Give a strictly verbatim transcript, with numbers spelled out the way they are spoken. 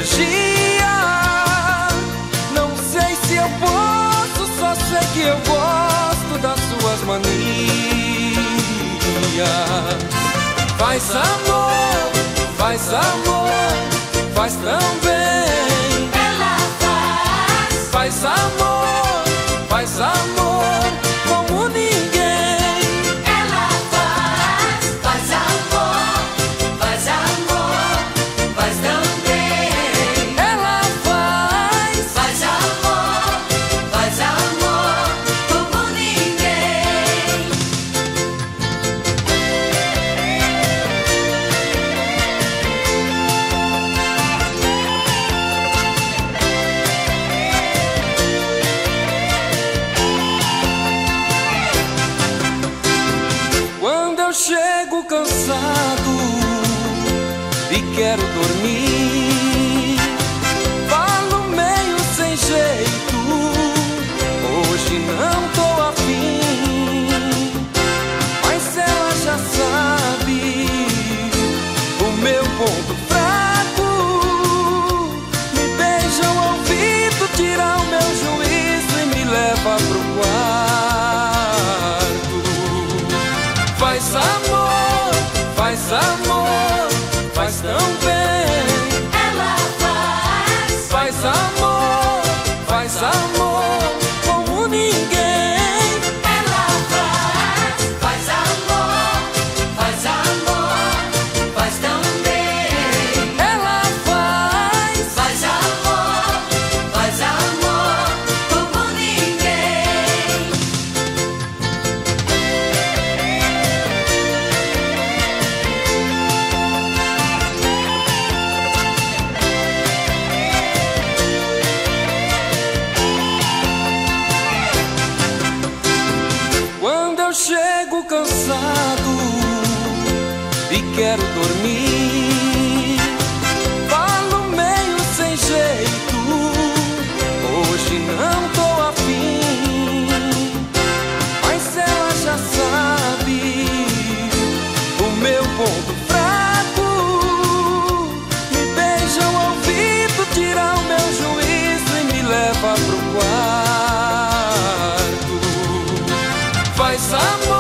energia. Não sei se eu posso, só sei que eu gosto das suas manias. Faz amor, faz amor, faz tão bem. Ela faz. Faz amor, faz amor como ninguém. Ela faz. Faz amor, faz amor, faz tão bem. Ela faz. Faz amor, faz amor como ninguém. Quando eu chego cansado e quero dormir, falo meio sem jeito, hoje não tô afim. Mas ela já sabe o meu ponto fraco. Me beija o ouvido, tira o meu juízo e me leva pro quarto. Faz amor, faz amor, faz tão bem. Ela faz. Faz amor, faz amor como ninguém. Ela faz. Faz amor, faz amor, faz tão bem. Ela faz. Faz amor, faz amor como ninguém. Quando eu chego cansado e quero dormir, falo meio sem jeito, hoje não tô afim. Mas ela já sabe o meu ponto fraco. Me beija o ouvido, tira o meu juízo e me leva pro quarto. Faz amor,